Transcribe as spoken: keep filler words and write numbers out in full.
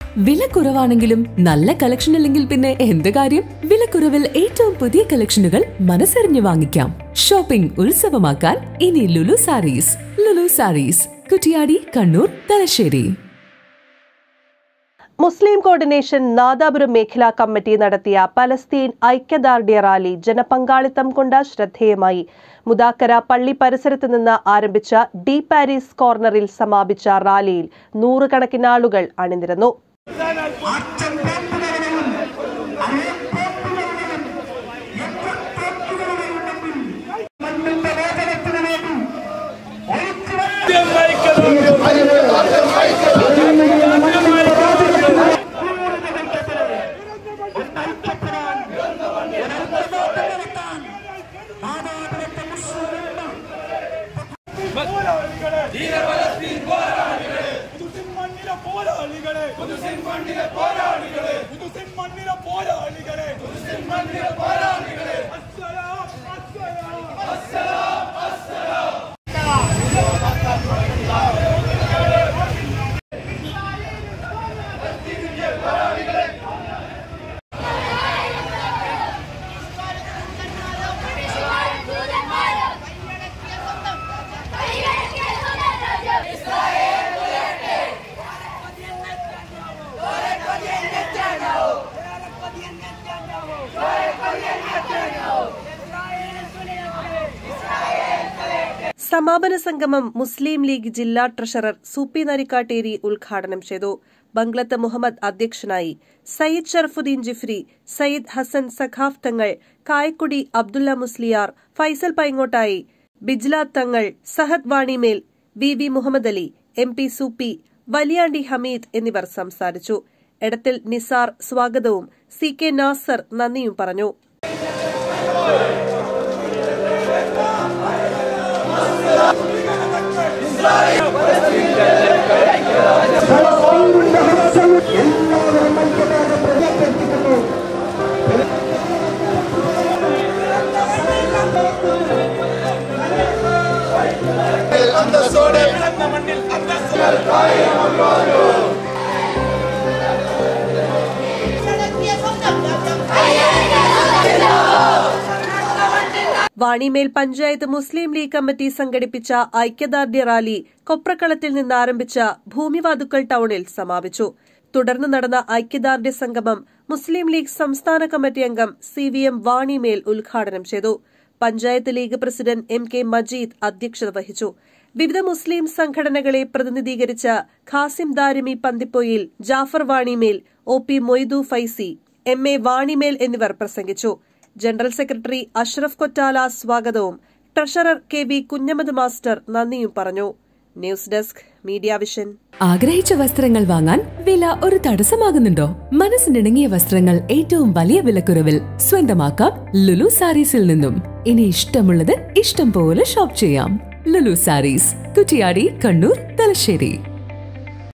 വിലക്കുറവാണെങ്കിലും നല്ല കളക്ഷൻ ഇല്ലെങ്കിൽ പിന്നെ എന്ത് കാര്യം? വിലക്കുറവിൽ ഏറ്റവും പുതിയ കളക്ഷനുകൾ മനസ്സറിഞ്ഞു വാങ്ങിക്കാം. ഷോപ്പിംഗ് ഉത്സവമാക്കാൻ ഇനി Lulu sarees. Lulu sarees, Kuttiyadi, Kannur, Thalassery. Muslim coordination Nadapuram മേഖലാ കമ്മിറ്റി നടത്തിയ പലസ്തീൻ ഐക്യദാർഢ്യ റാലി ജനപങ്കാളിത്തം കൊണ്ട് ശ്രദ്ധേയമായി. മുദാക്കര പള്ളി പരിസരത്ത് നിന്ന് ആരംഭിച്ച ഡി പാരീസ് കോർണറിൽ സമാപിച്ച റാലിയിൽ നൂറുകണക്കിന് ആളുകൾ അണിനിരന്നു. സമാപന സംഗമം മുസ്ലിം ലീഗ് ജില്ലാ ട്രഷറർ സൂപ്പി നരിക്കാട്ടേരി ഉദ്ഘാടനം ചെയ്തു. ബംഗ്ലത്ത് മുഹമ്മദ് അധ്യക്ഷനായി. സയ്യിദ് ഷറഫുദ്ദീൻ ജിഫ്രി, സയ്യിദ് ഹസൻ സഖാഫ് തങ്ങൾ, Kayakkudi Abdulla Musliyar, Faisal Paingottayi, Bijlath Thangal, Sahad Vanimel, V V Muhammad Ali, M P Soopy, Valiyandi Hameed എന്നിവർ സംസാരിച്ചു. എടത്തിൽ നിസാർ സ്വാഗതവും സി കെ നാസർ നന്ദിയും പറഞ്ഞു. വാണിമേൽ പഞ്ചായത്ത് മുസ്ലിം ലീഗ് കമ്മിറ്റി സംഘടിപ്പിച്ച ഐക്യദാർഢ്യ റാലി കൊപ്രക്കളത്തിൽ നിന്ന് ആരംഭിച്ച ഭൂമിവാതുക്കൽ ടൌണിൽ സമാപിച്ചു. തുടർന്ന് നടന്ന ഐക്യദാർഢ്യ സംഗമം മുസ്ലിം ലീഗ് സംസ്ഥാന കമ്മിറ്റി അംഗം സി വി എം വാണിമേൽ ഉദ്ഘാടനം ചെയ്തു. Panchayat League president M K Majeed അധ്യക്ഷത വഹിച്ചു. വിവിധ മുസ്ലിം സംഘടനകളെ പ്രതിനിധീകരിച്ച Khasim Darimi Panthipoyil, Jafar Vanimel, O P Moidu Faizy, M A Vanimel എന്നിവർ പ്രസംഗിച്ചു. ജനറൽ സെക്രട്ടറി അഷ്റഫ് കൊറ്റാല സ്വാഗതവും treasurer K V Kunhammad master നന്ദിയും പറഞ്ഞു. News desk media vision. ആഗ്രഹിച്ച വസ്ത്രങ്ങൾ വാങ്ങാൻ വില ഒരു തടസ്സമാകുന്നുണ്ടോ? മനസ്സിനിണങ്ങിയ വസ്ത്രങ്ങൾ ഏറ്റവും വലിയ വിലക്കുറവിൽ സ്വന്തമാക്കാം ലുലു സാരീസിൽ നിന്നും. ഇനി ഇഷ്ടമുള്ളത് ഇഷ്ടം പോലെ ഷോപ്പ് ചെയ്യാം. ലുലു സാരീസ്, കുറ്റിയാടി, കണ്ണൂർ, തലശ്ശേരി.